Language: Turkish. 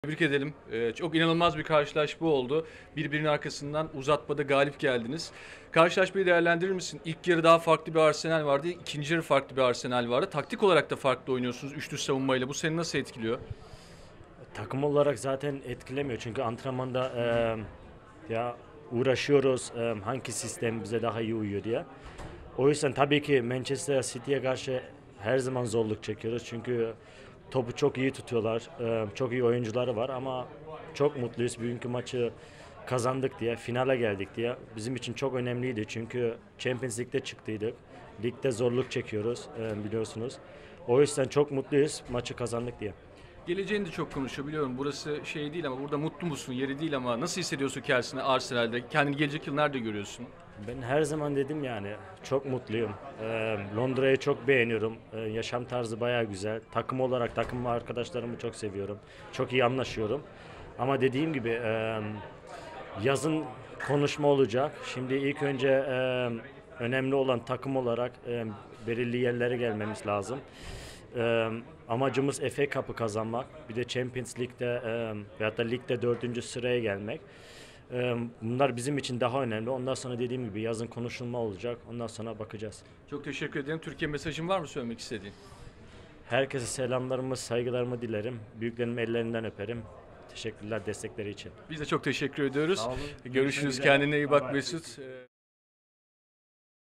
Tebrik edelim. Çok inanılmaz bir karşılaşma oldu. Birbirinin arkasından uzatmada galip geldiniz. Karşılaşmayı değerlendirir misin? İlk yarı daha farklı bir Arsenal vardı. İkinci yarı farklı bir Arsenal vardı. Taktik olarak da farklı oynuyorsunuz üçlü savunmayla. Bu seni nasıl etkiliyor? Takım olarak zaten etkilemiyor çünkü antrenmanda ya uğraşıyoruz hangi sistem bize daha iyi uyuyor diye. O yüzden tabii ki Manchester City'ye karşı her zaman zorluk çekiyoruz çünkü topu çok iyi tutuyorlar, çok iyi oyuncuları var ama çok mutluyuz. Bugünkü maçı kazandık diye, finale geldik diye. Bizim için çok önemliydi çünkü Champions League'de çıktıydık. Ligde zorluk çekiyoruz biliyorsunuz. O yüzden çok mutluyuz maçı kazandık diye. Geleceğini de çok konuşuyor biliyorum. Burası şey değil ama burada mutlu musun? Yeri değil ama nasıl hissediyorsun kendisini Arsenal'de? Kendini gelecek yıl nerede görüyorsun? Ben her zaman dedim yani çok mutluyum. Londra'yı çok beğeniyorum. Yaşam tarzı bayağı güzel. Takım olarak takım ve arkadaşlarımı çok seviyorum. Çok iyi anlaşıyorum. Ama dediğim gibi yazın konuşma olacak. Şimdi ilk önce önemli olan takım olarak belirli yerlere gelmemiz lazım. Amacımız FA Cup'ı kazanmak. Bir de Champions League'de veyahut da ligde 4. sıraya gelmek. Bunlar bizim için daha önemli. Ondan sonra dediğim gibi yazın konuşulma olacak. Ondan sonra bakacağız. Çok teşekkür ederim. Türkiye mesajın var mı söylemek istediğin? Herkese selamlarımı, saygılarımı dilerim. Büyüklerimin ellerinden öperim. Teşekkürler destekleri için. Biz de çok teşekkür ediyoruz. Sağ olun. Görüşürüz. Görüşmek üzere. Kendine iyi Bay bak bay. Mesut.